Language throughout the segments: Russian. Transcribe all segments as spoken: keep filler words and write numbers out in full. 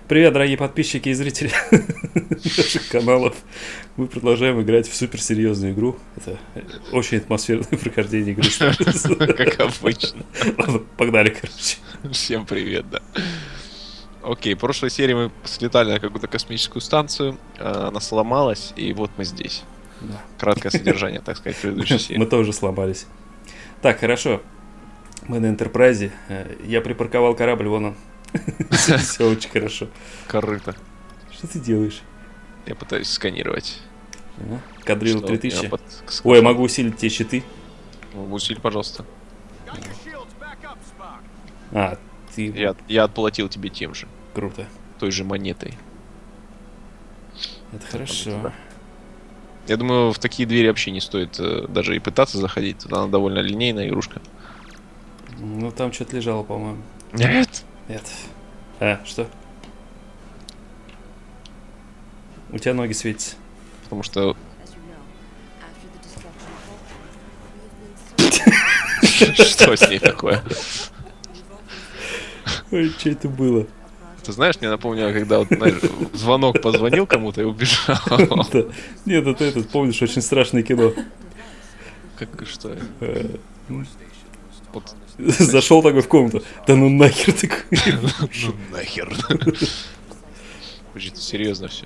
Привет, дорогие подписчики и зрители наших каналов. Мы продолжаем играть в суперсерьезную игру. Это очень атмосферное прохождение игры. Как обычно. Ладно, погнали, короче. Всем привет, да. Окей, в прошлой серии мы слетали на какую-то космическую станцию, она сломалась, и вот мы здесь. Да. Краткое содержание, так сказать, предыдущей серии. Мы тоже сломались. Так, хорошо. Мы на Энтерпрайзе. Я припарковал корабль, вон он. Все очень хорошо. Корыто. Что ты делаешь? Я пытаюсь сканировать. Кадрил три тысячи. Под... Ой, я могу усилить тебе щиты. Усиль, пожалуйста. А, ты... Я, я отплатил тебе тем же. Круто. Той же монетой. Это хорошо. Я думаю, в такие двери вообще не стоит э, даже и пытаться заходить. Тут она довольно линейная игрушка. Ну, там что-то лежало, по-моему. Нет. Нет. А, что? У тебя ноги светятся. Потому что... Что с ней такое? Ой, что это было? Ты знаешь, мне напомнило, когда вот, знаешь, звонок позвонил кому-то и убежал. Нет, это этот, помнишь, очень страшное кино. Как что? Зашел такой в комнату. Да ну нахер такой. Ну нахер. Будет серьезно все.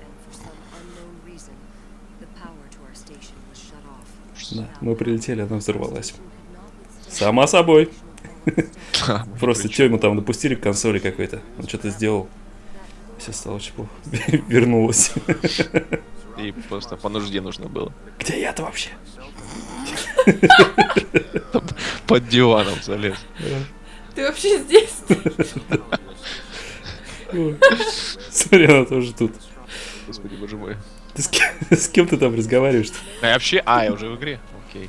Да, мы прилетели, она взорвалась. Сама собой. Просто что ему там допустили к консоли какой-то. Он что-то сделал. Все стало очень плохо. Вернулась. И просто по нужде нужно было. Где я-то вообще? Под диваном залез. Ты вообще здесь? Смотри, она тоже тут. Господи, боже мой. Ты с кем, с кем ты там разговариваешь? А я вообще... А, я уже в игре? Окей.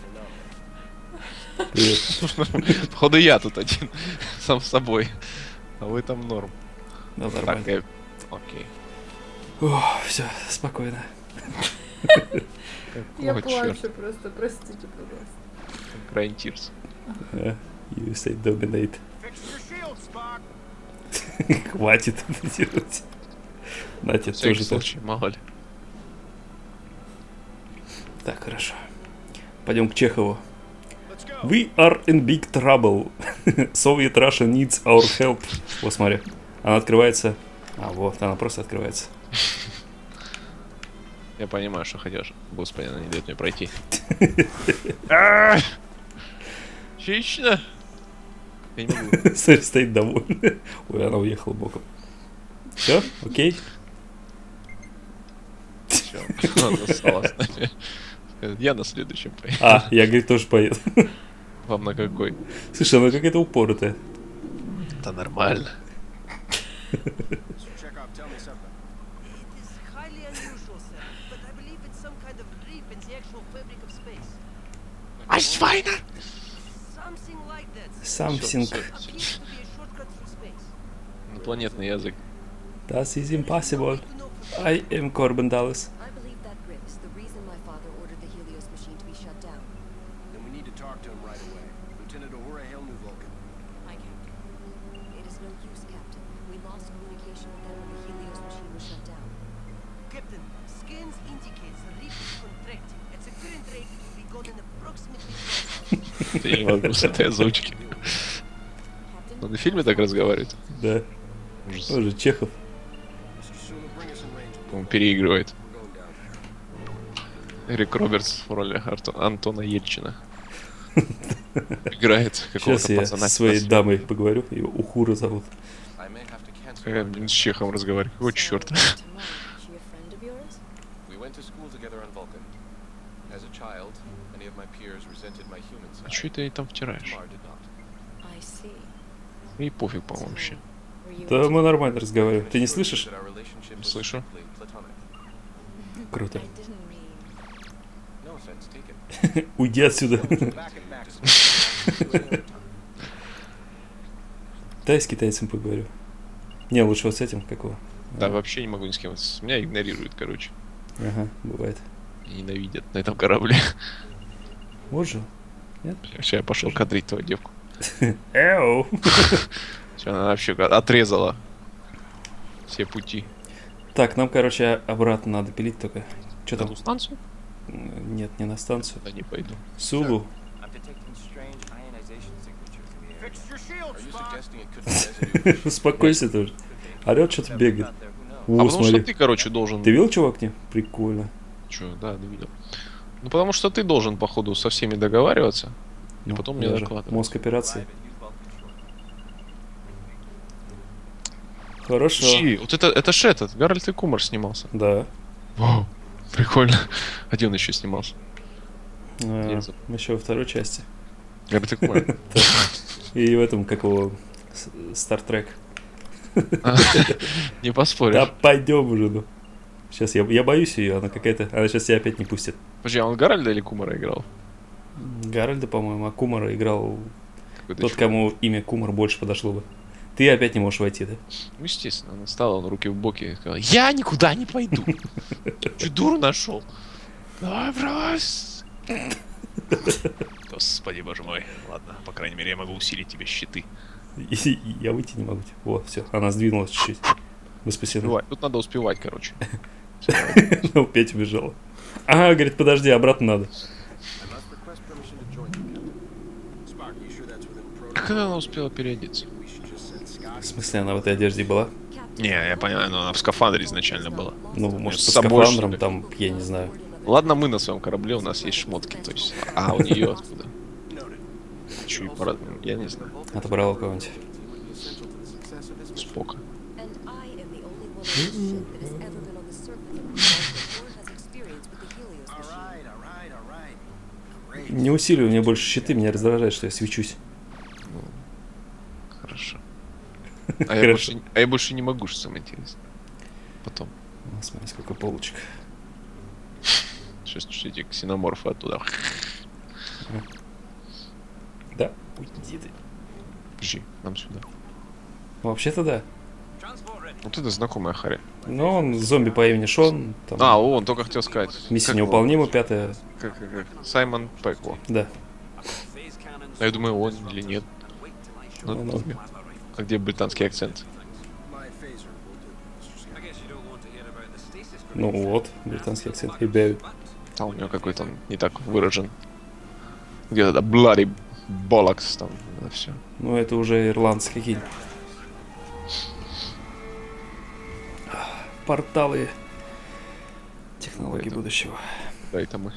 Привет. Походу я тут один. Сам с собой. А вы там норм. Да, нормально. Так, я... Окей. О, все, спокойно. Я О, плачу чёрт. просто, простите, пожалуйста. Crying Tears. You say dominate. Хватит это делать. На тебе Всякий тоже так. случай, мало ли. Так, хорошо. Пойдем к Чехову. We are in big trouble. Soviet Russia needs our help. Вот смотри. Она открывается. А, вот, она просто открывается. Я понимаю, что хотел. Господи, она не дает мне пройти. Отлично. Я не могу. Смотри, стоит довольна. Ой, она уехала боком. Все? Окей? Всё, она засала с нами. Я на следующем поеду. А, я, говорит, тоже поеду. Вам на какой? Слушай, она какая-то упоротая. Это нормально. Айсвайна! Something. Инопланетный язык. Das is impossible. I am Corbin Dallas. I believe that Rip is the reason my father ordered the Helios machine to be shut down. Then we need to talk to him right away. Lieutenant Uhura, hail New Vulcan. I can't. It is no use, Captain. We lost communication with them when the Helios machine was shut down. Captain, scans indicates the reef is contracting. Its current rate will be gone in approximately twelve hours. Я не могу с этой озвучки. Captain, Он и в фильме так разговаривает. Да. Ужас. Тоже Чехов. Sooner bring us in range. Он переигрывает. We're going down. Эрик Робертс в роли Арто- Антона Ельчина. Играет Сейчас какого-то я пацана. со своей дамой поговорю. Ее Ухура зовут. I may have to cancel. Э, блин, с Чехом разговаривает. Какого so, черта? Tamara, is she a friend of yours? We went to school together on Vulcan. As a child, many of my peers resented my human А side. что ты ей там втираешь? Tamar did not. I see. Ей пофиг, по-моему, вообще. Were you Да into- мы нормально разговариваем. Ты не слышишь? That our relationship was Слышу. strictly platonic. Круто. I didn't mean... No offense taken. Уйди отсюда. Back and back. Дай с китайцем поговорю. Не, лучше вот с этим, какого? Да, вообще не могу ни с кем. С- Меня игнорируют, короче. Ага, бывает. И ненавидят на этом корабле. Вот же. Сейчас я пошел кадрить твою девку. Эу. Всё, она вообще отрезала все пути. Так, нам, короче, обратно надо пилить только. Что На там? ту станцию? М, Нет, не на станцию. Да не пойду. Сулу. I'm detecting strange ionization signatures in the area. Fix your shield, Are you Spock. suggesting it could be residue? Успокойся тоже. Орет, что-то бегает. Out there, who knows? О, а потому что смотри. ты, короче, должен... Ты видел, чувак, не? Прикольно. Чё, да, да, видел. Ну, потому что ты должен, походу, со всеми договариваться. И Ну, потом мне я же докладывать. Мозг операции. Private, use Vulcan shore. Хорошо. Чьи? Вот это, это ж этот, Гарольд и Кумар снимался. Да. Вау, прикольно. А где он еще снимался? А, Я забыл. еще во второй части. Гарольд и Кумар. И в этом, как его, Стартрек. Не поспоришь. Да пойдем уже, ну. Сейчас я, я боюсь ее, она какая-то. Она сейчас тебя опять не пустит. Подожди, а он Гарольда или Кумара играл? Гарольда, по-моему, а Кумара играл Какой-то тот, чувак. кому имя Кумар больше подошло бы. Ты опять не можешь войти, да? Ну, естественно, она стала, он руки в боки и сказал, я никуда не пойду. Че, дуру нашел? Давай, брось. Господи, боже мой. Ладно, по крайней мере, я могу усилить тебе щиты. И- и я выйти не могу. Вот, все, она сдвинулась чуть-чуть. Мы спасены. Успевай. Тут надо успевать, короче. Ну, Петя убежала. Ага, говорит, подожди, обратно надо. I must request permission to join you, Captain. Spock, you sure that's within protocol? Как она успела переодеться? We should just send Scott. В смысле, она в этой одежде была? Не, я понимаю, но она в скафандре изначально была. Ну, может, с под собой, скафандром, что ли? там, я не знаю. Ладно, мы на своем корабле, у нас есть шмотки, то есть. А у нее откуда? Чуть пора, я не знаю. Отобрала у кого-нибудь. Essential to the success of this Спока. And I am the only one on this ship that has ever been on the surface of the Vulcan or has experience with the Helios All machine. right, all right, all right. Great. Не усиливай мне больше щиты, меня раздражает, что я свечусь. Хорошо. А я, Хорошо. больше, а я больше не могу, что самое интересное. Потом. Ну, смотри, сколько полочек. Сейчас эти ксеноморфы оттуда. Да, уйди ты. Подожди, нам сюда. Ну, вообще-то да. Вот это знакомая Харри. Но он зомби по имени Шон. Там, А, о, он только хотел сказать. миссия Как его? невыполнима, пятая. Как, как, как? Саймон Пэк, во. Да. А я думаю, он или нет. Ну, Ну, ну. а где британский акцент? My phaser will do, Mister Scott. Ну вот, британский акцент. Ребят. А у него какой-то он не так выражен. Где-то да, bloody bollocks там, это все. Ну, это уже ирландцы какие-нибудь. Порталы технологий Это- будущего. Да, это мы.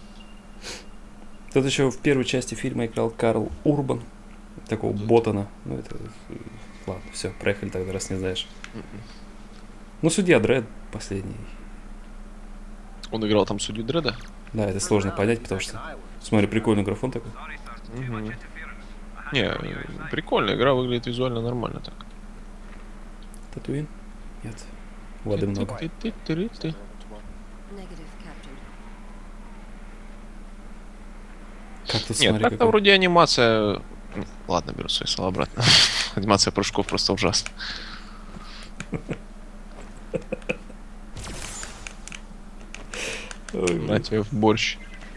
Тут еще в первой части фильма играл Карл Урбан. Такого ботана. Ну, это... э, Ладно, все, проехали тогда, раз не знаешь. Ну, судья Дред последний. Он играл там судью Дреда? Да, это сложно понять, потому что... Смотри, прикольный графон такой. Мгм. Не, э, прикольно, игра выглядит визуально нормально так. Татуин? Нет. Воды много. Ты-ты-ты-ты-ты. Negative, Captain. Как тут, Нет, смотри, так-то какой... вроде анимация... М, Ладно, беру свои слова обратно. Анимация прыжков просто ужасна. Ой, На блин. тебе в борщ.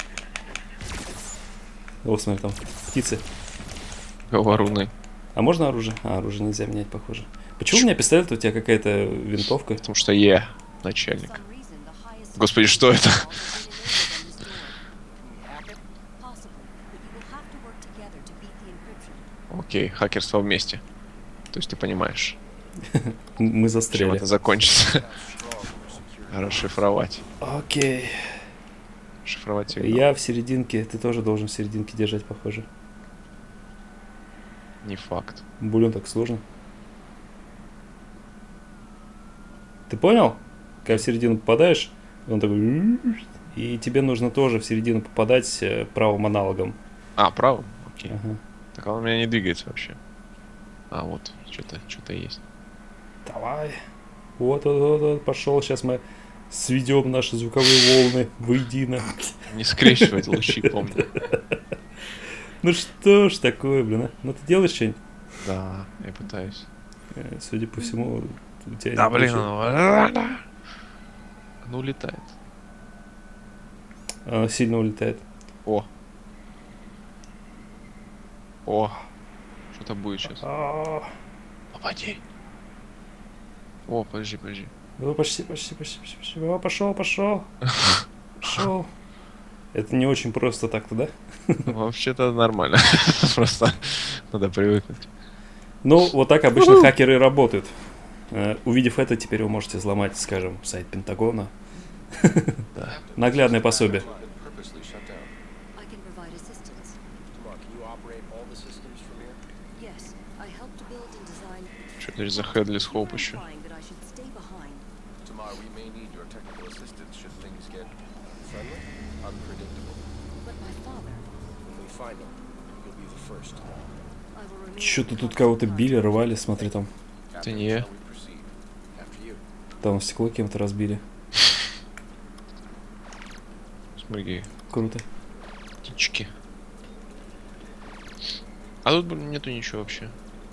Вот, смотри, там птицы. Говоруны. А можно оружие? А, оружие нельзя менять, похоже. Почему у меня пистолет, у тебя какая-то винтовка? Потому что я начальник. For some reason, the highest Господи, что это? security has been enabled on this door. Possibly, but you will have to work together to beat the encryption. Окей, хакерство вместе. То есть ты понимаешь, Мы чем застряли. это закончится. Расшифровать. Окей. Шифровать сигнал. Я в серединке, ты тоже должен в серединке держать, похоже. Не факт. Блин, так сложно. Ты понял? Когда в середину попадаешь, он такой... И тебе нужно тоже в середину попадать э, правым аналогом. А, правым? Окей. Ага. Так он у меня не двигается вообще. А, вот, что-то что-то есть. Давай. Вот, вот, вот, вот, пошел. Сейчас мы сведем наши звуковые волны воедино. Не скрещивать лучи, помню. Ну что ж такое, блин, а? Ну ты делаешь что-нибудь? Да, я пытаюсь. Э, Судя по всему, у тебя Да, не блин, получилось. оно... Оно улетает. Оно сильно улетает. О. О. Что-то будет сейчас. А, Попади. О, подожди, подожди. О, почти, почти, почти, почти, почти. О, пошел, пошел. Пошел. Это не очень просто так-то, да? Вообще-то нормально. Просто надо привыкнуть. Ну, вот так обычно хакеры работают. Э, Увидев это, теперь вы можете взломать, скажем, сайт Пентагона. Наглядное пособие. Purposely shut down. I can provide assistance. Tamar, can you operate all the systems from here? Yes, I helped to build and design. Что это за Headless Hope еще? Implying that I should stay behind. Tamar, we may need your technical assistance should things get friendly, unpredictable. But my father, When we find him, you'll be the first. I will remain. Что-то тут кого-то били, рвали, смотри там. Это не я. Shall we proceed? After you. Там стекло кем-то разбили. Смотри, Круто. птички. А тут блин, нету ничего вообще.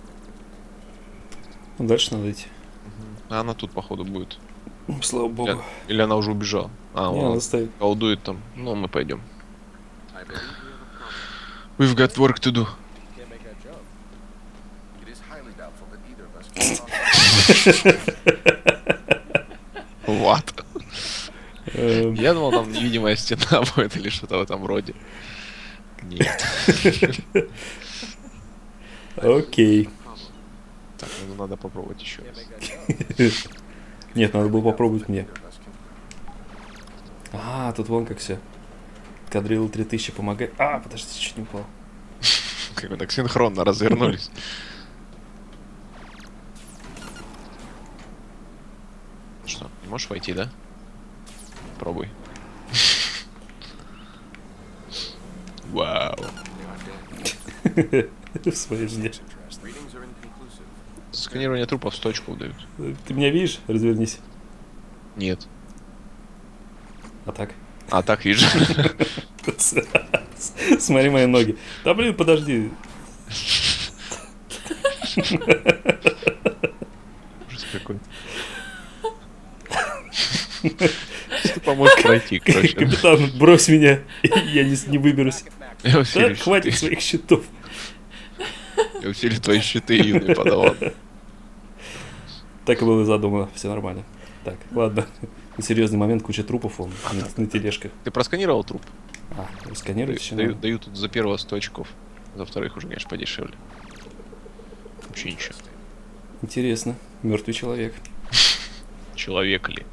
Ну, дальше надо идти. А она тут, походу, будет. Слава Или, богу. или она уже убежала. А, Не, он надо ставить. колдует там. Ну, мы пойдем. I believe we have a problem. We've got work to do. Can't make that jump. It is highly doubtful that either of us can cross. What? Эм, Я думал, там невидимая стена будет или что-то в этом роде. Нет. Окей. Так, ну надо попробовать еще Can't раз. make that jump. Нет, надо было попробовать мне. Neither of us can. А, тут вон как все. Кадрилл три тысячи помогает. А, подожди, чуть не упал. Как мы так синхронно развернулись. Что, не можешь войти, да? Пробуй. Вау. They are dead. В своей жизни. Readings are inconclusive. Сканирование трупов сто очков дают. Ты меня видишь? Развернись. Нет. А так. А, так вижу. Смотри мои ноги. Да блин, подожди. Ужас какой. Что поможет пройти, короче. Капитан, брось меня. Я не, не выберусь. Я Да, усилю хватит щиты. своих щитов. Я усилю твои щиты, юный подаван. Так и было задумано. Все нормально. Так, ладно. Серьезный момент, куча трупов он на, на тележках. Ты просканировал труп? А, сканируют еще Даю, надо? даю тут за первого сто очков. За вторых уже, конечно, подешевле. Вообще ничего. Интересно. Мертвый человек. Человек ли?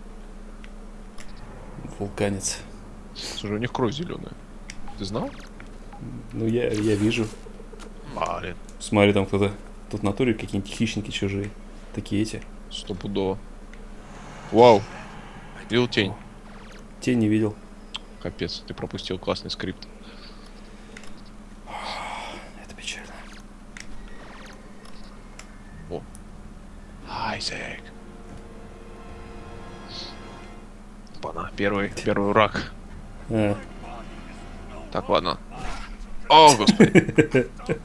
Вулканец. Слушай, у них кровь зеленая. Ты знал? Ну, я, я вижу. Блин. Смотри, там кто-то. Тут в натуре какие-нибудь хищники чужие. Такие эти. Стопудово. Вау. Видел тень? Тень не видел. Капец, ты пропустил классный скрипт. Это печально. О. Айзек. Пана, первый, первый враг. А, Так, ладно. О, господи.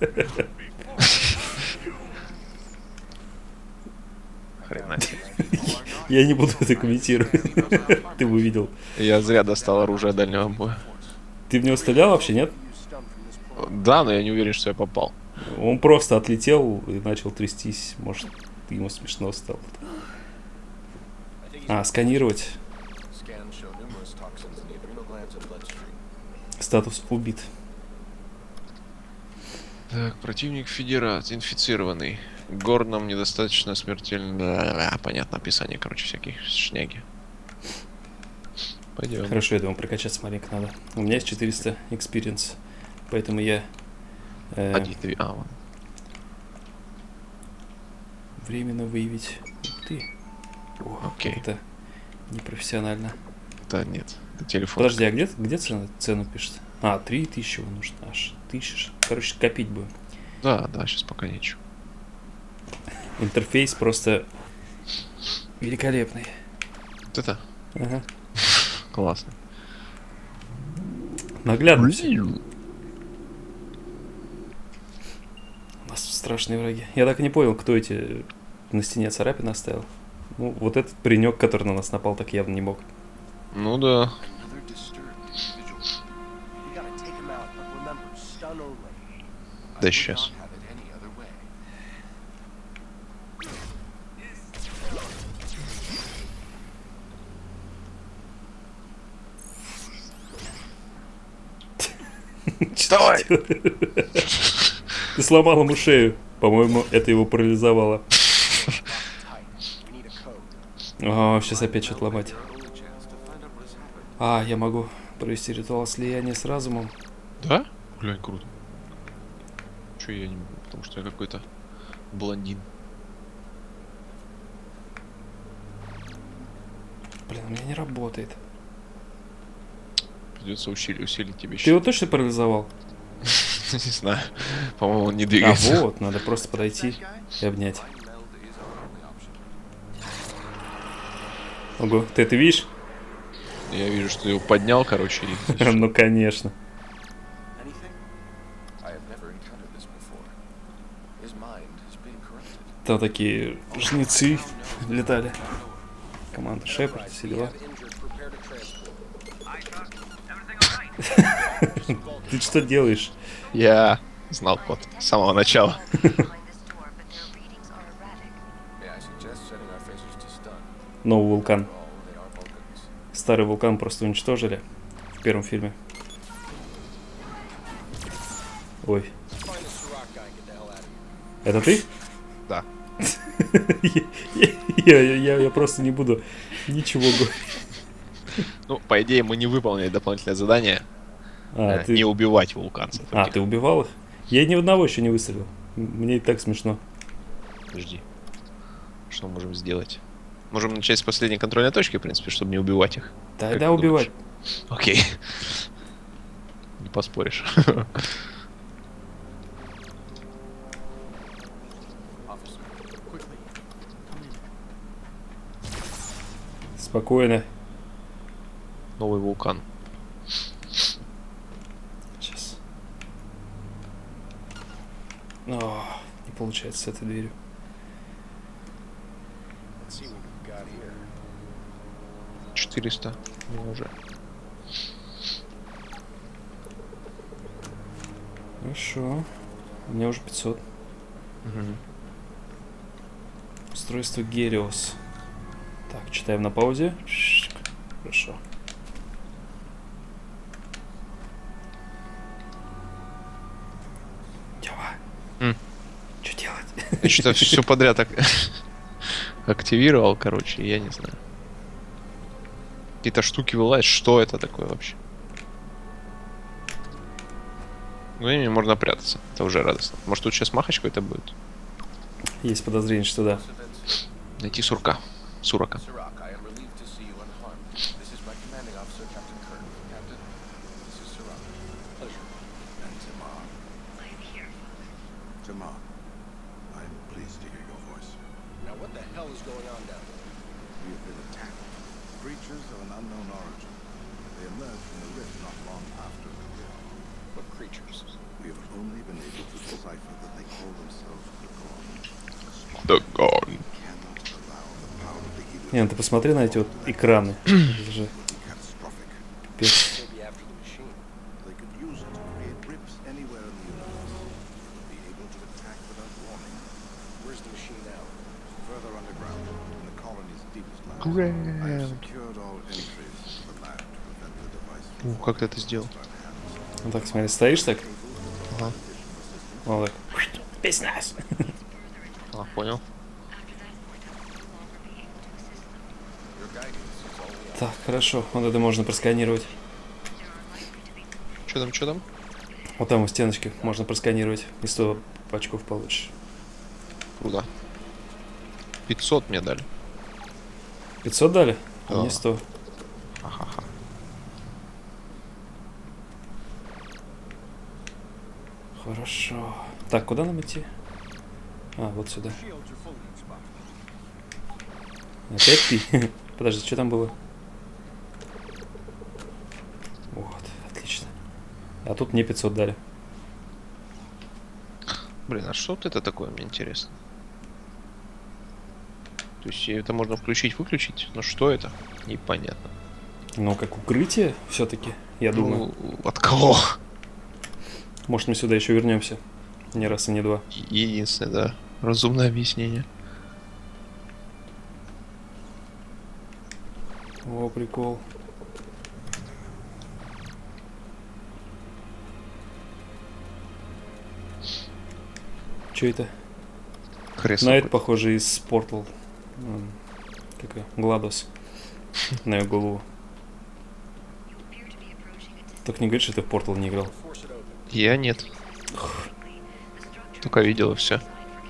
Хрена себе. я не буду это комментировать. Ты бы увидел. Я зря достал оружие дальнего боя. Ты в него стрелял вообще, нет? Да, но я не уверен, что я попал. Он просто отлетел и начал трястись. Может, ему смешно стало. А, сканировать. Scans show numerous toxins in the adrenal glands and bloodstream. Статус убит. Так, противник Федерации, инфицированный. Горном недостаточно смертельно... А, понятно, описание, короче, всяких шняги. Пойдем. Хорошо, я думаю, прокачаться маленько надо. У меня есть четыреста experience. Поэтому я... э, Один, две, а, ладно. временно выявить. Ух ты. О, Окей. это непрофессионально. Да нет, это телефон. Подожди, а где, где цену, цену пишет? А, три тысячи нужно аж. Тысяча. Короче, копить будем. Да, да, сейчас пока нечего. Интерфейс просто великолепный. Вот это Ага. классно. Наглядно всё. У нас страшные враги. Я так и не понял, кто эти на стене царапины оставил. Ну, вот этот паренек, который на нас напал, так явно не мог. Ну да. Another disturbed individual. We gotta take him out, but remember, stun only. Да I would сейчас. not have it any other way. Давай! Ты сломал ему шею. По-моему, это его парализовало. О, сейчас опять что-то ломать. А, я могу провести ритуал слияния с разумом. Да? Глянь, круто. Чё я не могу? Потому что я какой-то блондин. Блин, у меня не работает. Придется усилить, усилить тебе Ты щит. его точно парализовал? Не знаю. По-моему, он не А двигается. вот, надо просто подойти и обнять. Ого, ты это видишь? Я вижу, что ты его поднял, короче. И... Ну, конечно. Там такие жнецы летали. Команда Шепард, все дела. Ты что делаешь? Я знал код с самого начала. Новый вулкан. Старый вулкан просто уничтожили в первом фильме. Ой. Это ты? Да. я, я, я, я просто не буду ничего говорить. Ну, по идее, мы не выполнили дополнительное задание. А, э, ты... Не убивать вулканцев. а, этих. ты убивал их? Я ни одного еще не выстрелил. М- Мне и так смешно. Подожди. Что мы можем сделать? Можем начать с последней контрольной точки, в принципе, чтобы не убивать их. Тогда ты убивать. Окей. Не поспоришь. Спокойно. Новый вулкан. Сейчас. О, не получается с этой дверью. четыреста. Ну, уже. Хорошо. У меня уже пятьсот. Мгм. Устройство Гелиос. Так, читаем на паузе. Хорошо. Тёма. М. Что делать? Я что-то все подряд ак- активировал, короче, я не знаю. Какие-то штуки вылазят. Что это такое вообще? Ну, и можно прятаться. Это уже радостно. Может, тут сейчас махач какой-то будет? Есть подозрение, что да. Найти сурка. Сурака. Sirach, I am relieved to see you unharmed. This is my commanding officer, Captain Kirk. Captain, this is Sirach. Pleasure. And Tamar. Tamar, I'm pleased to hear your voice. Now what the hell is going on down there? We have been attacked. Creatures of an unknown origin. They emerged from the rift not long after the war. What creatures? We have only been able to decipher that they call themselves the Gorn. The Gorn. Cannot allow the power of the Helios Не, ну ты посмотри на эти вот экраны. Это же to be catastrophic. пипец. Maybe after the machine. They could use it to create rips anywhere in the universe. They would be able to attack without warning. Where's the machine now? Further underground, in the colony's deepest lands. I Ground. have secured all entries to the lab to prevent the device from Ух, как ты это сделал? Ну так, смотри, стоишь так. Ага. Вот так. Спецназ. А, понял. Your guidance is all we have. Так, хорошо. Вот это можно просканировать. Что там, что там? Вот там у стеночки можно просканировать. И сто очков получишь. Куда? пятьсот мне дали. пятьсот дали? А Да. мне сто. Ха-ха-ха. Хорошо. Так, куда нам идти? А, вот сюда. Опять ты? Подожди, что там было? Вот, отлично. А тут мне пятьсот дали. Блин, а что вот это такое, мне интересно? То есть это можно включить-выключить, но что это? Непонятно. Ну, как укрытие все-таки, я думаю. Ну, от кого? Может, мы сюда еще вернемся. Не раз и не два. Единственное, да. Разумное объяснение. О, прикол. Что это? Кресло. На это похоже из Portal. М, Какая? Гладос. На ее голову. Только не говорит, что ты в Portal не играл. Я нет. Только видел и все.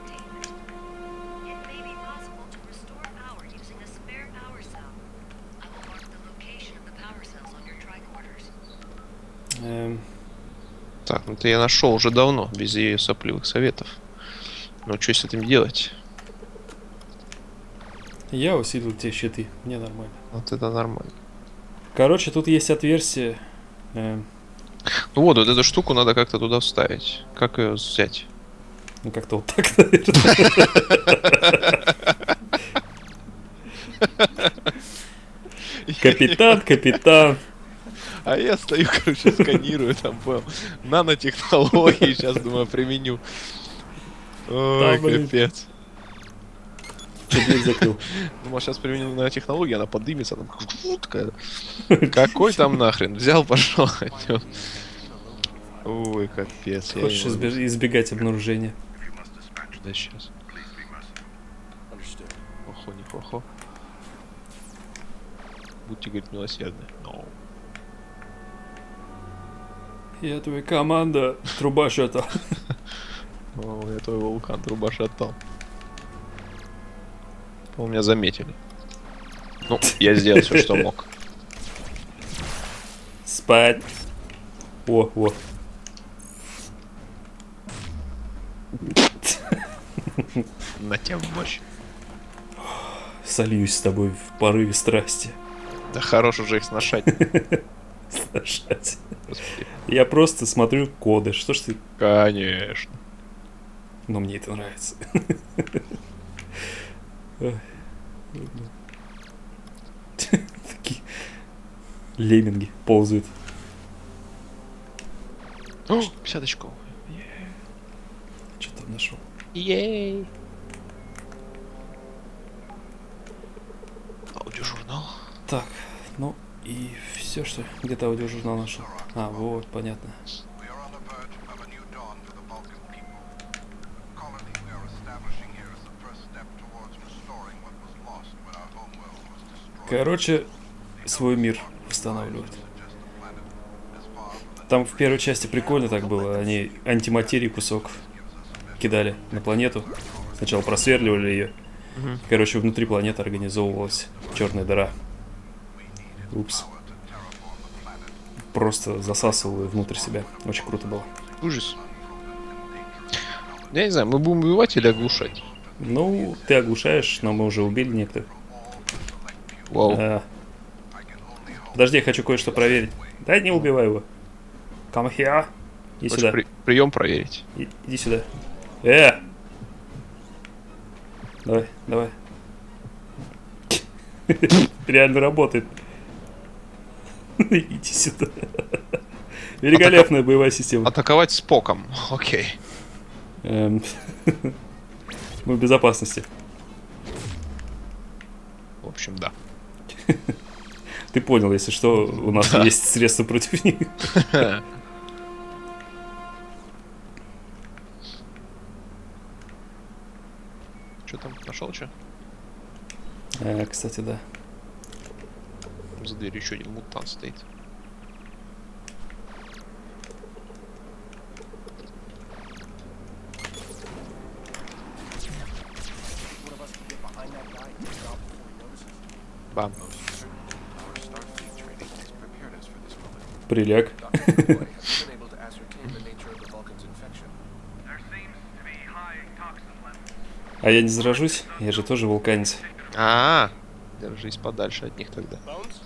Эм, Так, ну это я нашел уже давно, без ее сопливых советов. Ну что с этим делать? Я усилил те щиты. Мне нормально. Вот это нормально. Короче, тут есть отверстие. эм, Ну вот, вот эту штуку надо как-то туда вставить. Как ее взять? Ну, как-то вот так, наверное. Капитан, капитан. А я стою, короче, сканирую там, понял. Нанотехнологии сейчас, думаю, применю. Ой, Да, блин. капец. Чё дверь закрыл? Думал, сейчас применю нанотехнологию, она подымется, там такая. Какой там нахрен? Взял, пошел. Ой, капец. я не Хочешь могу. избе- избегать обнаружения. Да сейчас. Охо, не хохо. Будьте, говорит, милосердны. No. Я твоя команда. Труба счета. О, я твой вулкан труба шатал. Вы меня заметили. Ну, я сделал все, что мог. Спать. О, о. На тебя мощь. Сольюсь с тобой в порыве страсти. Да хорош уже их сношать. Сношать. Господи. Я просто смотрю коды. Что ж ты... Конечно. Но мне это нравится. Ой. Такие лемминги ползают. О, пятьдесят очков. Что там нашел? Ей. Аудиожурнал. Так, ну и все, что ли? Где-то аудиожурнал нашел. А, вот, понятно. We are on the verge of a new dawn for the Vulcan people. The colony we are establishing here is the first step towards restoring what was lost when our homeworld was destroyed. Короче, свой мир восстанавливают. Там в первой части прикольно так было. Они антиматерии кусок кидали на планету. Сначала просверливали ее. Мгм. Короче, внутри планеты организовывалась черная дыра. Упс. Просто засасывал ее внутрь себя. Очень круто было. Ужас. Я не знаю, мы будем убивать или оглушать? Ну, ты оглушаешь, но мы уже убили некоторых. Вау. А. Подожди, я хочу кое-что проверить. Да не убивай его. Come here. Иди Хочешь сюда. при- прием проверить? И- Иди сюда. Э! Давай, давай. Реально работает. Иди сюда. Великолепная боевая система. Атаковать с поком. Окей. Эм, Мы в безопасности. В общем, да. Ты понял, если что, у нас Да. есть средства против них. Что там? Нашел что? Э, Кстати, да. За дверью еще один мутант стоит. Бам. Our Starfleet training has prepared us for this moment. Приляг. Doctor Roy has been able to ascertain the nature of the Vulcan's infection. А я не заражусь? Я же тоже вулканец. А, держись подальше от них тогда.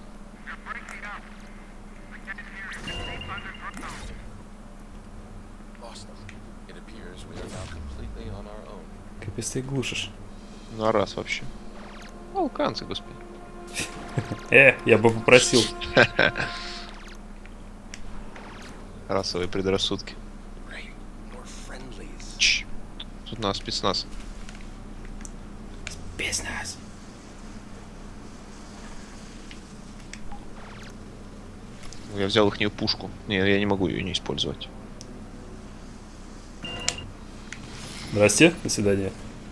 Lost them. It appears we are now completely on our own. Капец, ты глушишь. Ну а раз вообще. Вулканцы, господи. Э, я бы попросил. Расовые предрассудки. Right. More friendlies. Чш. Тут нас спецназ. Бизнес. Я взял ихнюю пушку. Не, я не могу ее не использовать. Здрасте, до свидания.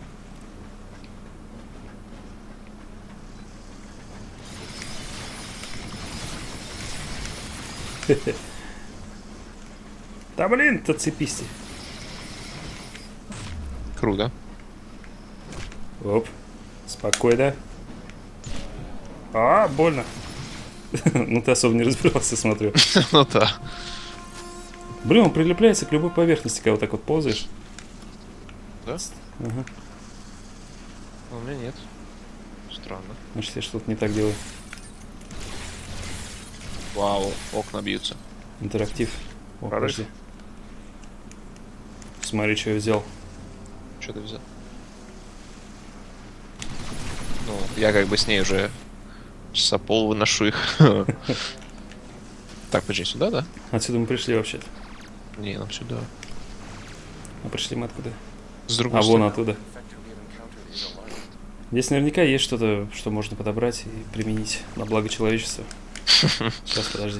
Да блин, ты цепись. Круто. Оп, спокойно. А, больно. Ну ты особо не разбирался, смотрю. Ну да. Блин, он прилепляется к любой поверхности, когда вот так вот ползаешь. Да? Ага. У меня нет. Странно. Значит, я что-то не так делаю. Вау, окна бьются. Интерактив. О, Прорыв. подожди. Смотри, что я взял. Что ты взял? Ну, я как бы с ней уже часа пол выношу их. Так, подожди, сюда, да? Отсюда мы пришли вообще-то. Не, нам сюда. А пришли мы откуда? С другой А вон стороны. оттуда. Здесь наверняка есть что-то, что можно подобрать и применить на благо человечества. Сейчас, подожди.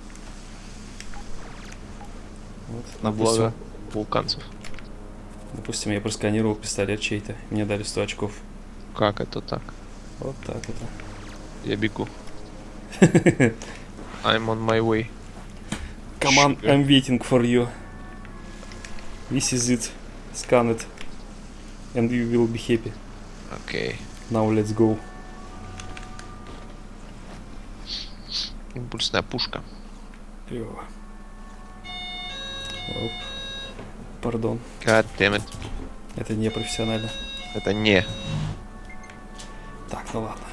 Вот, На допустим, благо вулканцев. Допустим, я просканировал пистолет чей-то. Мне дали сто очков. Как это так? Вот так это. Я бегу. I'm on my way. Come on, Sugar. I'm waiting for you. This is it. Scan it. And you will be happy. Окей. Now let's go. Импульсная пушка. Клево. Оп. Пардон. God damn it. Это не профессионально. Это не. Так, ну ладно.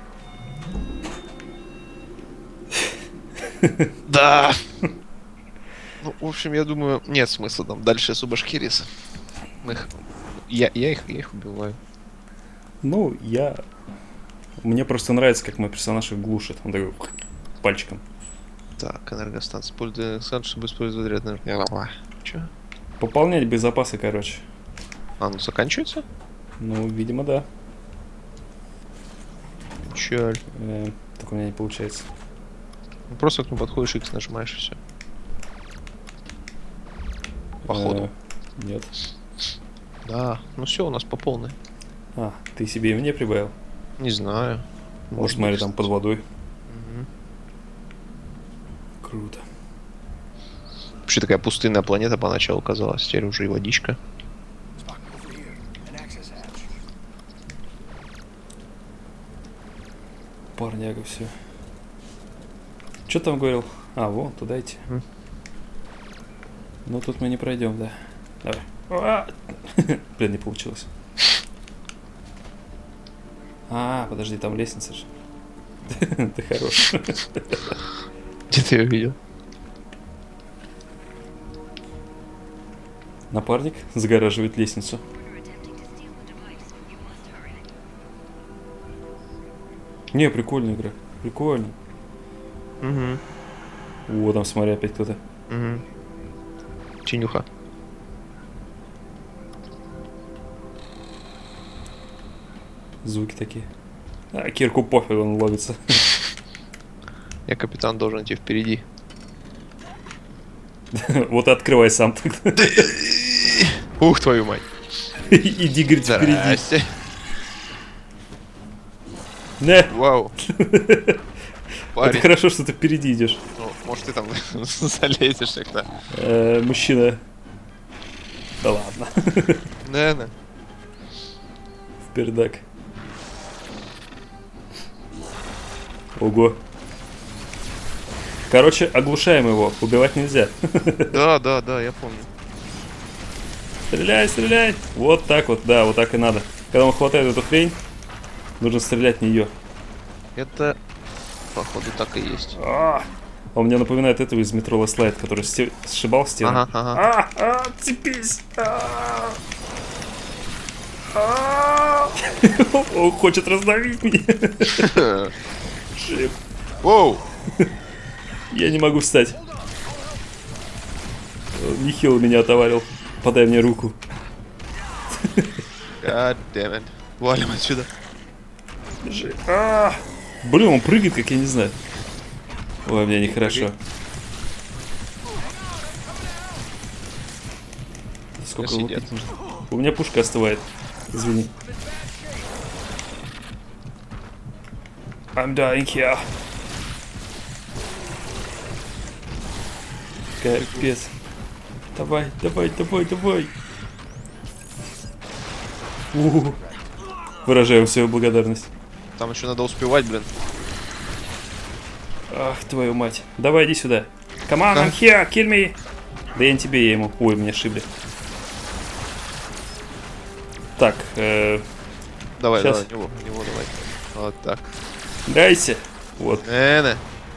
Да. Ну, в общем, я думаю, нет смысла там дальше субашкириться. Мы их... Я, я, их, я их убиваю. Ну, я... Мне просто нравится, как мой персонаж их глушит. Он такой пальчиком. Так, энергостанция. Используй энергостанцию, чтобы использовать ряд энергии. Чё? Пополнять боезапасы, короче. А, ну заканчивается? Ну, видимо, да. Чё? Э, так у меня не получается. Ну, просто к нему подходишь, X нажимаешь и все. Походу. Э, нет. Да, ну все, у нас по полной. А, ты себе и мне прибавил? Не знаю. Может, смотри, там под водой. Мгм. Круто. Вообще такая пустынная планета поначалу казалась, теперь уже и водичка. Парняга все. Что там говорил? А, вон, туда идти. Мгм. Ну, тут мы не пройдем, да. Давай. А! Блин, не получилось. А, подожди, там лестница же. Ты хорош. Где ты ее видел? Напарник загораживает лестницу. Не, прикольная игра. Прикольно. Угу. О, там смотри, опять кто-то. Угу. Чинюха. Звуки такие. А, Кирку пофиг, он ловится. Я капитан должен идти впереди. Вот и открывай сам тогда. Ух, твою мать. Иди, говорит, впереди. Здрасте. Не, Вау. это Парень. хорошо, что ты впереди идешь. Ну, может ты там залезешь тогда. Э, мужчина. Да ладно. Наверное. В пердак. Ого. Короче, оглушаем его. Убивать нельзя. Да, да, да, я помню. Стреляй, стреляй. Вот так вот, да, вот так и надо. Когда он хватает эту хрень, нужно стрелять в нее. Это, походу, так и есть. А, он мне напоминает этого из метро Last Light, который сте- сшибал стену. Ага, ага. А, а, цепись. А, а. Он хочет раздавить меня. Шип. Воу! Я не могу встать. Михил меня отоварил. Подай мне руку. God damn it. Валим отсюда. Держи. А! Блин, он прыгает, как я не знаю. Ой, мне нехорошо. Сколько Сидят. лупить нужно? У меня пушка остывает. Извини. I'm dying here. Капец. Давай, давай, давай, давай. У-у-у. Выражаю свою благодарность. Там еще надо успевать, блин. Ах, твою мать. Давай, иди сюда. Come on, I'm here, kill me. Да я не тебе, я ему. Ой, меня шибли. Так, э, Давай, Сейчас. давай, него, него давай. Вот так. дайся. Вот, Не-не.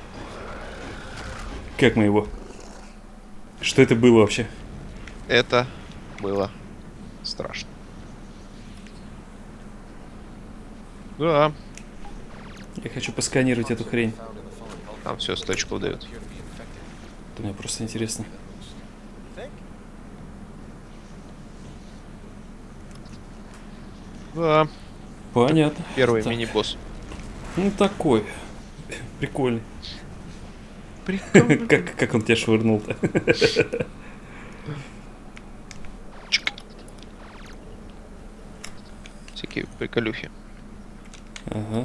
как мы его. Что это было вообще? Это было страшно. Да, Я хочу посканировать эту хрень. там все сто очков дают. Это мне просто интересно. Да, Понятно. первый Так. мини-босс. Ну такой. Прикольный. Как, как он тебя швырнул-то? Всякие приколюхи. Ага.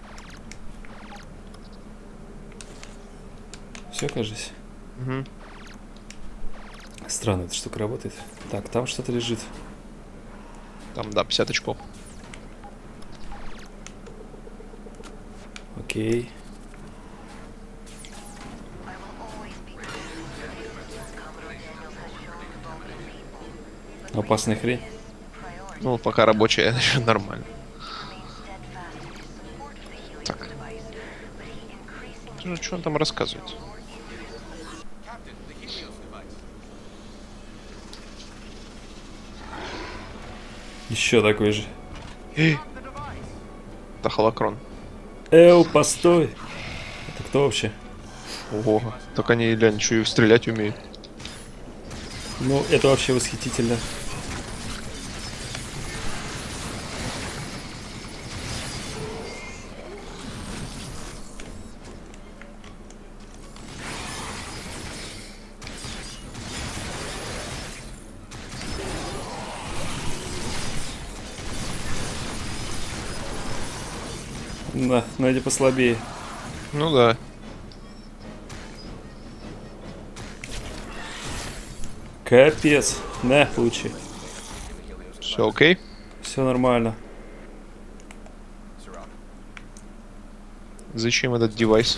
Все, кажется. Угу. Странно, эта штука работает. Так, там что-то лежит. Там, да, пятьдесят очков. Окей. Опасная хрень. Ну, пока рабочая, еще нормально. Так. Что, что он там рассказывает? Еще такой же. Это холокрон. Эу, постой. Это кто вообще? Ого. Так они, глянь, еще и стрелять умеют. Ну, это вообще восхитительно. Да, найди послабее. Ну да. Капец. На, получи. Все окей. Все нормально. Зачем этот девайс?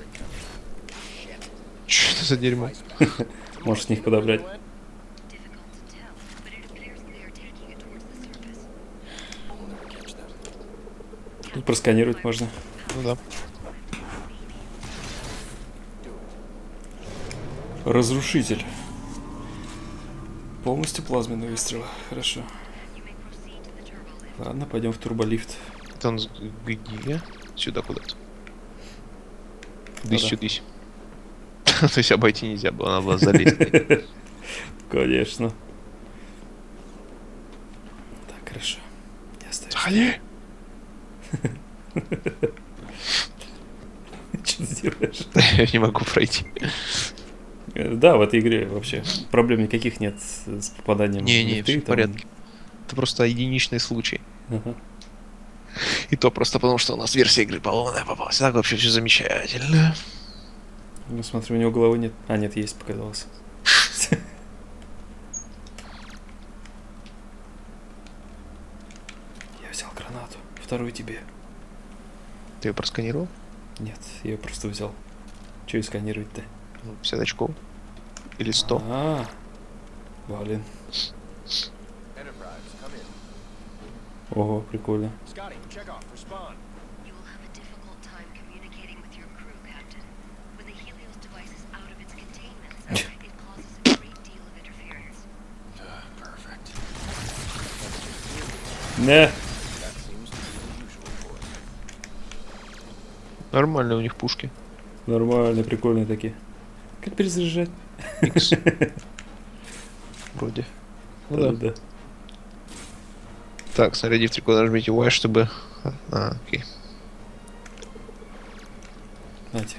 Что это за дерьмо? Можешь с них подобрать. Difficult to tell, but it appears they are taking it towards the surface. Тут просканировать можно. Ну да. Разрушитель. Полностью плазменный выстрел. Хорошо. You may proceed to the turbo lift. Ладно, пойдем в турболифт. Это он с- где? Сюда куда-то. Дысь, Да-да. дысь. То есть обойти нельзя было, надо было залезть. Конечно. Так, хорошо. Я оставлю. Заходи! Что ты делаешь? Я не могу пройти. Э, Да, в этой игре вообще проблем никаких нет с с попаданием. Не, в не, лифты, все в там. порядке. Это просто единичный случай. Ага. И то просто потому, что у нас версия игры поломанная попалась. Так вообще все замечательно. Ну, смотри, у него головы нет. А, нет, есть, показалось. Я взял гранату. Вторую тебе. Ты ее просканировал? Нет, я ее просто взял. Че и сканировать-то? Ну, пятьдесят очков. Или сто. А, блин. Enterprise, come in. Ого, прикольно. Scotty, check off. Respond. You will have a difficult time communicating with your crew, Captain. When the Helios device is out of its containment, it causes a great deal of interference. Perfect. Не. That seems to be the usual course. Нормально у них пушки. Нормально, прикольные такие. Как перезаряжать? Икс. Вроде. Ну да. Да. Так, снарядив трико нажмите Y, чтобы... А, окей. Знаете.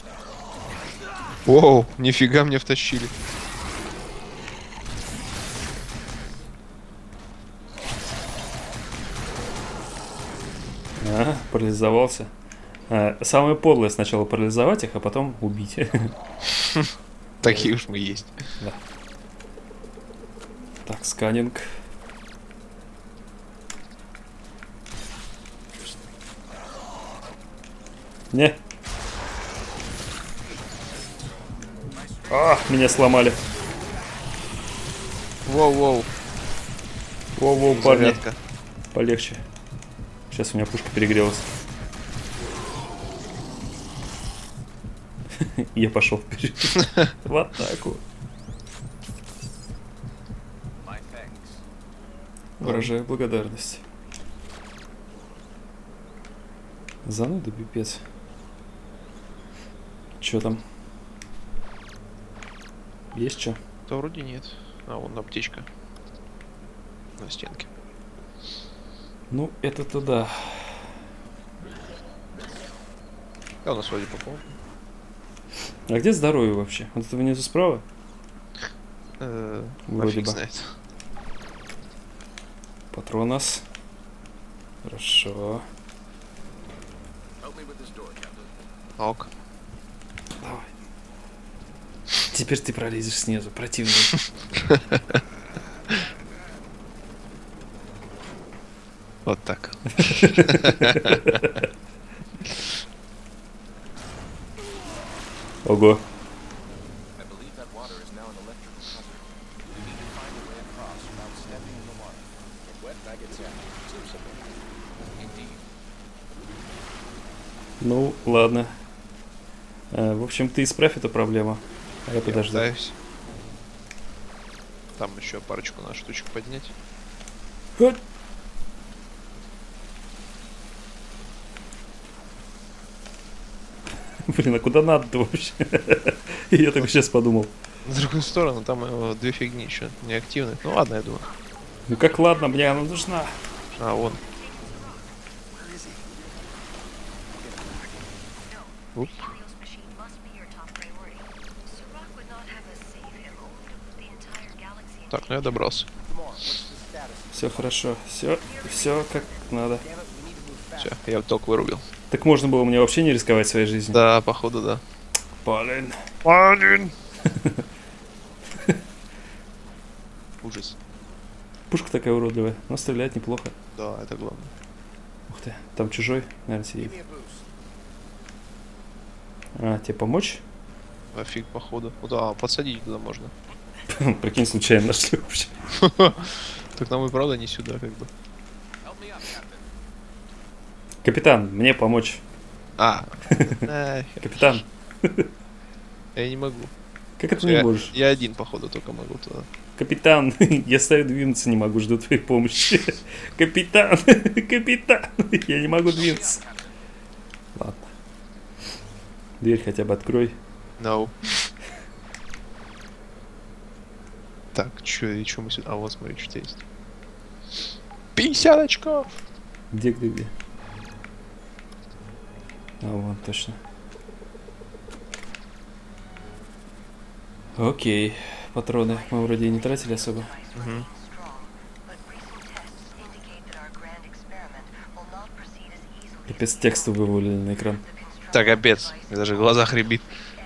Воу, нифига мне втащили. парализовался. А, самое подлое сначала парализовать их, а потом убить. Такие уж мы есть. Да. Так, сканинг. Не. А, меня сломали. Воу-воу. Воу-воу, парни. Зарядка. Полегче. Сейчас у меня пушка перегрелась. Я пошел вперед. В атаку. My thanks. Выражаю благодарность. Зануда пипец. Чё там? Есть чё? Да вроде нет. А, вон аптечка. На стенке. Ну, это-то да. А у нас вроде пополнено. А где здоровье вообще? Вот это внизу справа? Э, Вроде фиг бы. знает. Патронас. Хорошо. Help me with this door, Captain. Ок. Давай. Теперь ты пролезешь снизу, противный. Вот так. Ого. I believe that water is now an electrical hazard. We need to find a way across without stepping in the water. Get wet, maggots in. Seems simple. Indeed. Ну, ладно. А, в общем, ты исправь эту проблему. А я подожду. Пытаюсь. Там еще парочку на штучек поднять. Хоть. Блин, а куда надо-то вообще? Я так сейчас подумал. На другую сторону, там э, две фигни еще неактивны. Ну ладно, я думаю. Ну как ладно, мне она нужна. А, вон. No. Оп. The Helios machine must be your top priority. Surak would not have us safe if only to put the entire galaxy in Так, ну я добрался. Come on, what's the status? Все хорошо. Все, все как надо. Damn it, we need to move fast. Все, я ток вырубил. Так можно было мне вообще не рисковать своей жизнью. Да, походу, да. Блин. Один. Ужас. Пушка такая уродливая, но стреляет неплохо. Да, это главное. Ух ты, там чужой, наверное, сидит. Give me a boost. А, тебе помочь? А фиг, походу. Ну да, подсадить туда можно. Прикинь, случайно нашли вообще. Так нам и правда не сюда, как бы. Help me up, Captain. Капитан, мне помочь. А, нахер. Капитан, Я не могу. как это не Я, можешь? я один, походу, только могу туда. Капитан, я стою двинуться не могу, жду твоей помощи. Капитан, капитан, я не могу двинуться. Ладно. Дверь хотя бы открой. No. Так, чё, и чё мы сюда? А, вот смотри, что есть. пятьдесят очков! Где, где, где? А, вон, точно. Окей. Патроны мы вроде и не тратили особо. Мгм. Капец, тексты вывалили на экран. Так, капец. Мне даже в глазах рябит.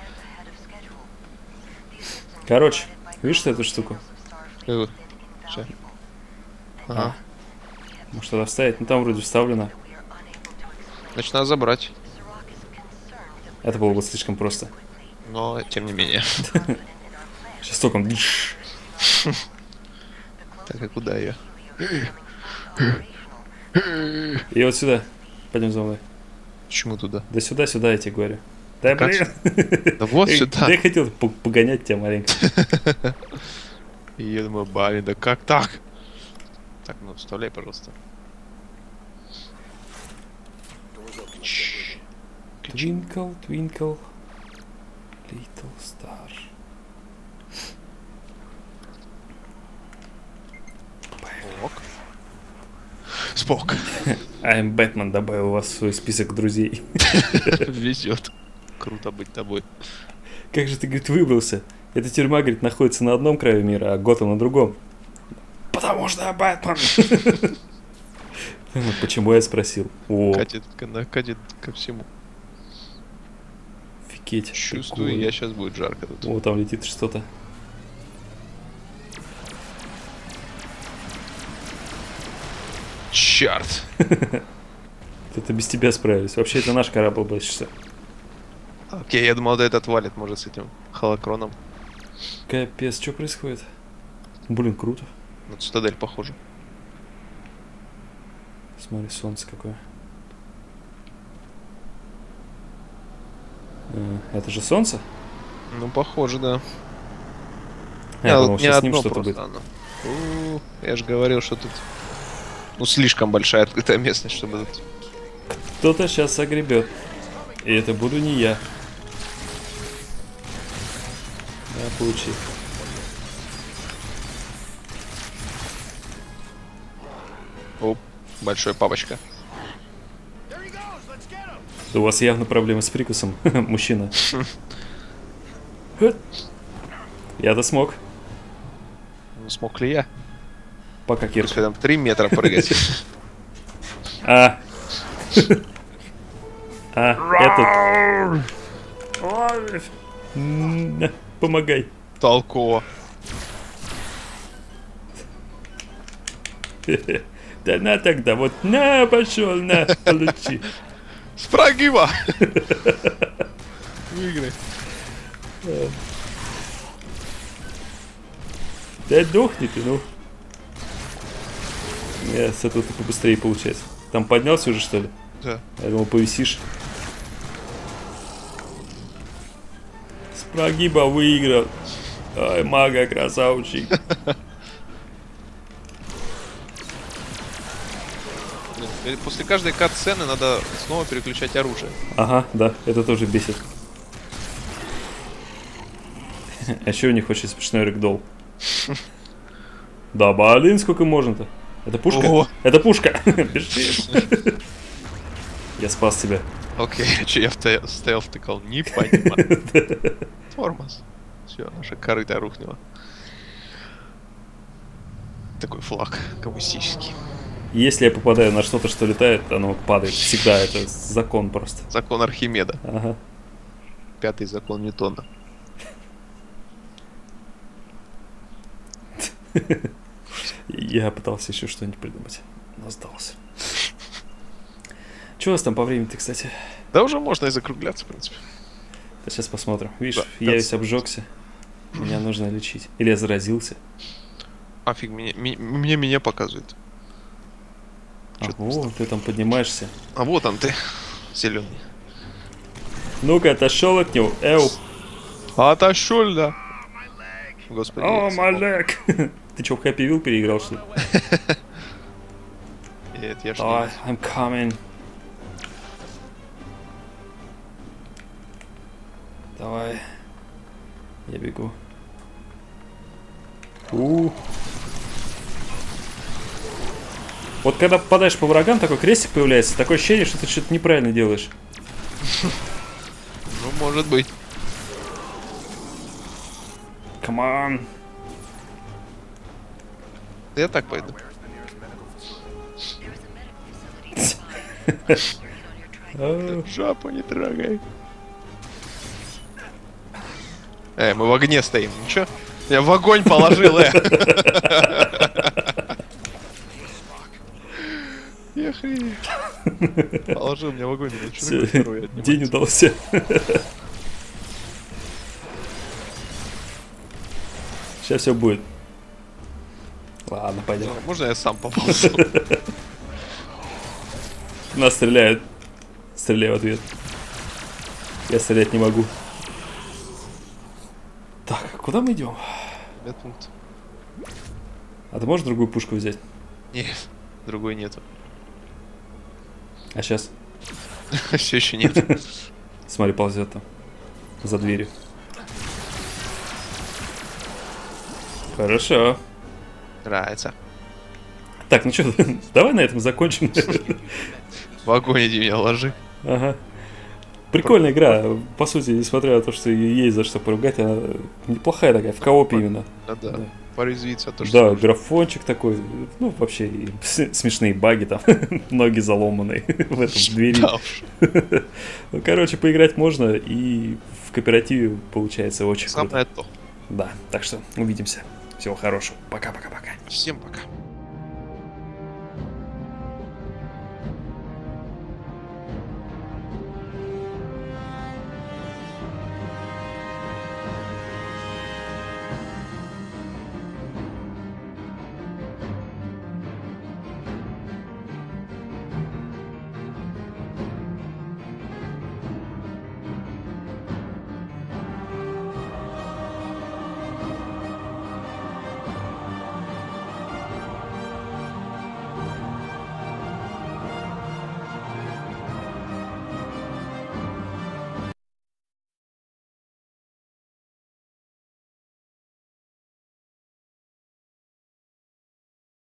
Короче, видишь эту штуку? Какую? Всё. Ага. Может туда вставить? Ну там вроде вставлено. Значит, надо забрать. Это было бы слишком просто. Но, тем не менее. Сейчас только он... дыш. Так, а куда ее? И вот сюда. Пойдем за мной. Почему туда? Да сюда, сюда, я тебе говорю. Да Как блин. Да вот Эй, сюда. Да я хотел по- погонять тебя маленько. И я думаю, блин, да как так? Так, ну вставляй, пожалуйста. Чш. Twinkle, twinkle, little star. Ок. Спок. I'm Batman добавил вас в свой список друзей. Везет. Круто быть тобой. Как же ты, говорит, выбрался? Эта тюрьма, говорит, находится на одном краю мира, а Готэм на другом. Потому что я Бэтмен. Почему я спросил? О, Катит, к- катит ко всему. офигеть. Чувствую, прикольно. я сейчас будет жарко тут. О, там летит что-то. Черт! Это без тебя справились. Вообще, это наш корабль больше всего. Окей, я думал, да этот валит, может, с этим холокроном. Капец, что происходит? Блин, круто. На цитадель похоже. Смотри, солнце какое. Э, Это же солнце? Ну, похоже, да. А, я Не, думал, не сейчас с ним одно что-то будет. просто оно. У, Я же говорил, что тут... Ну, слишком большая открытая местность, чтобы тут... Кто-то сейчас огребет. И это буду не я. Да, получи. Оп, большой папочка. У вас явно проблемы с прикусом, мужчина. Я-то смог. Ну, смог ли я? Пока Если Кирка. там три метра прыгать. А. А, этот. М, Помогай. Толково. Да на тогда, вот на, пошел, на, получи. Спрагива! Выиграй. Да дохни ты, ну. Я с этого только быстрее получается. Там поднялся уже, что ли? Да. Я думал, повисишь. Спрогиба выиграл. Ай, мага, красавчик. Блин, после каждой кат-сцены надо снова переключать оружие. Ага, да, это тоже бесит. А еще у них очень смешной рэгдолл. Да, блин, сколько можно-то? Это пушка? Ого. Это пушка! Бежишь. Я спас тебя. Окей, че я вта- стоял, втыкал, не понимаю. Тормоз. Все, наша корыта рухнула. Такой флаг коммунистический. Если я попадаю на что-то, что летает, оно падает. Всегда это закон просто. Закон Архимеда. Ага. Пятый закон Ньютона. Я пытался еще что-нибудь придумать, но сдался. Что у нас там по времени-то, кстати? Да уже можно и закругляться, в принципе. Да сейчас посмотрим. Видишь, Да, я да. весь обжегся. Меня нужно лечить. Или я заразился. А фиг, мне, ми- мне меня показывает. А, Чё-то о, ты там поднимаешься. А вот он ты, зеленый. Ну-ка, отошел от него. Эу. Отошел, да. Господи. О, я забыл. Малек. Ты что, в Happy Wheel переиграл, что ли? Нет, я ж Давай, не... I'm coming. Давай. Я бегу. У. Вот когда попадаешь по врагам, такой крестик появляется, такое ощущение, что ты что-то неправильно делаешь. Ну, может быть. Come on. Я так пойду. А, Жопу не трогай. Эй, мы в огне стоим. Ну чё? Я в огонь положил, э. Ехай. Положил меня в огонь. ну чё всё, такое второе отнимать? день удался. Сейчас все будет. Ладно, пойдем. Ну, можно я сам поползу? Нас стреляют. Стреляй в ответ. Я стрелять не могу. Так, куда мы идем? Медпункт. А ты можешь другую пушку взять? Нет, другой нету. А сейчас? Все еще нет. Смотри, ползет там. За дверью. Хорошо. Нравится. Так, ну что, давай на этом закончим. В огонь иди меня ложи. Ага. Прикольная игра. По сути, несмотря на то, что ей есть за что поругать, она неплохая такая, в коопе именно. Да, да. Да. порезвиться. То, что Да, нужно. графончик такой, ну, вообще и с- смешные баги там, ноги заломанные в этом двери. Да уж. Ну, короче, поиграть можно, и в кооперативе получается очень круто. Самое то. Да, так что увидимся. Всего хорошего. Пока-пока-пока. Всем пока.